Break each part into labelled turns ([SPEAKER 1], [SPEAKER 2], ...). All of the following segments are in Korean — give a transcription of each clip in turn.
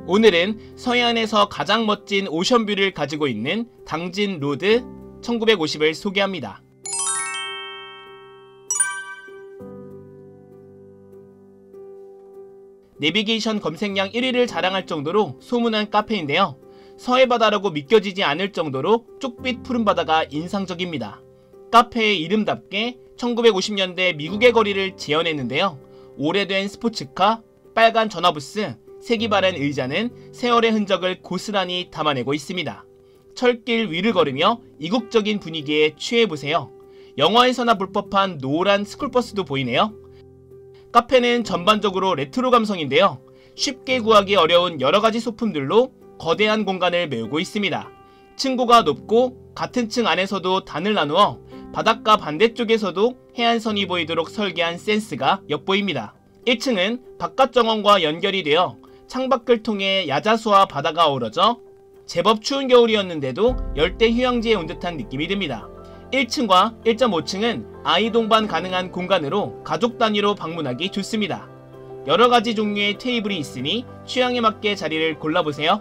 [SPEAKER 1] 오늘은 서해안에서 가장 멋진 오션뷰를 가지고 있는 당진 로드 1950을 소개합니다. 내비게이션 검색량 1위를 자랑할 정도로 소문난 카페인데요. 서해바다라고 믿겨지지 않을 정도로 쪽빛 푸른 바다가 인상적입니다. 카페의 이름답게 1950년대 미국의 거리를 재현했는데요. 오래된 스포츠카, 빨간 전화부스, 색이 바랜 의자는 세월의 흔적을 고스란히 담아내고 있습니다. 철길 위를 걸으며 이국적인 분위기에 취해보세요. 영화에서나 볼 법한 노란 스쿨버스도 보이네요. 카페는 전반적으로 레트로 감성인데요. 쉽게 구하기 어려운 여러가지 소품들로 거대한 공간을 메우고 있습니다. 층고가 높고 같은 층 안에서도 단을 나누어 바닷가 반대쪽에서도 해안선이 보이도록 설계한 센스가 엿보입니다. 1층은 바깥 정원과 연결이 되어 창밖을 통해 야자수와 바다가 어우러져 제법 추운 겨울이었는데도 열대 휴양지에 온 듯한 느낌이 듭니다. 1층과 1.5층은 아이 동반 가능한 공간으로 가족 단위로 방문하기 좋습니다. 여러가지 종류의 테이블이 있으니 취향에 맞게 자리를 골라보세요.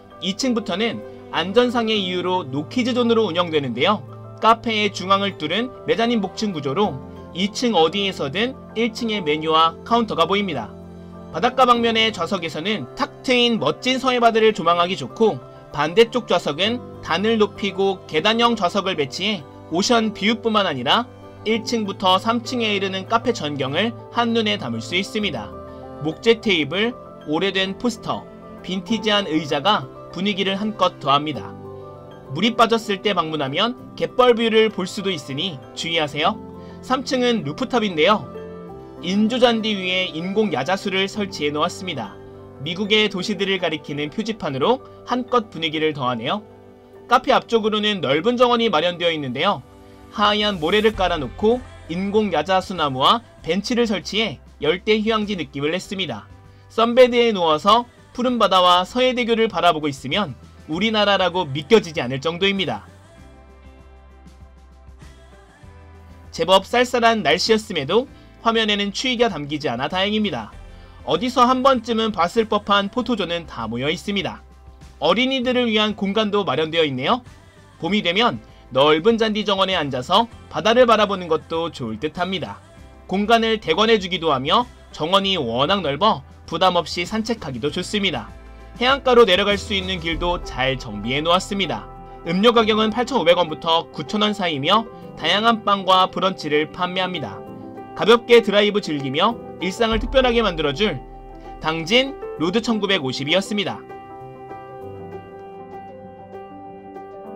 [SPEAKER 1] 2층부터는 안전상의 이유로 노키즈존으로 운영되는데요. 카페의 중앙을 뚫은 메자닌 복층 구조로 2층 어디에서든 1층의 메뉴와 카운터가 보입니다. 바닷가 방면의 좌석에서는 탁 트인 멋진 서해바다를 조망하기 좋고, 반대쪽 좌석은 단을 높이고 계단형 좌석을 배치해 오션 뷰뿐만 아니라 1층부터 3층에 이르는 카페 전경을 한눈에 담을 수 있습니다. 목재 테이블, 오래된 포스터, 빈티지한 의자가 분위기를 한껏 더합니다. 물이 빠졌을 때 방문하면 갯벌뷰를 볼 수도 있으니 주의하세요. 3층은 루프탑인데요. 인조잔디 위에 인공 야자수를 설치해 놓았습니다. 미국의 도시들을 가리키는 표지판으로 한껏 분위기를 더하네요. 카페 앞쪽으로는 넓은 정원이 마련되어 있는데요. 하얀 모래를 깔아놓고 인공 야자수 나무와 벤치를 설치해 열대 휴양지 느낌을 냈습니다. 선베드에 누워서 푸른 바다와 서해대교를 바라보고 있으면 우리나라라고 믿겨지지 않을 정도입니다. 제법 쌀쌀한 날씨였음에도 화면에는 추위가 담기지 않아 다행입니다. 어디서 한 번쯤은 봤을 법한 포토존은 다 모여 있습니다. 어린이들을 위한 공간도 마련되어 있네요. 봄이 되면 넓은 잔디 정원에 앉아서 바다를 바라보는 것도 좋을 듯 합니다. 공간을 대관해주기도 하며 정원이 워낙 넓어 부담없이 산책하기도 좋습니다. 해안가로 내려갈 수 있는 길도 잘 정비해 놓았습니다. 음료 가격은 8,500원부터 9,000원 사이며 다양한 빵과 브런치를 판매합니다. 가볍게 드라이브 즐기며 일상을 특별하게 만들어줄 당진 로드 1950이었습니다.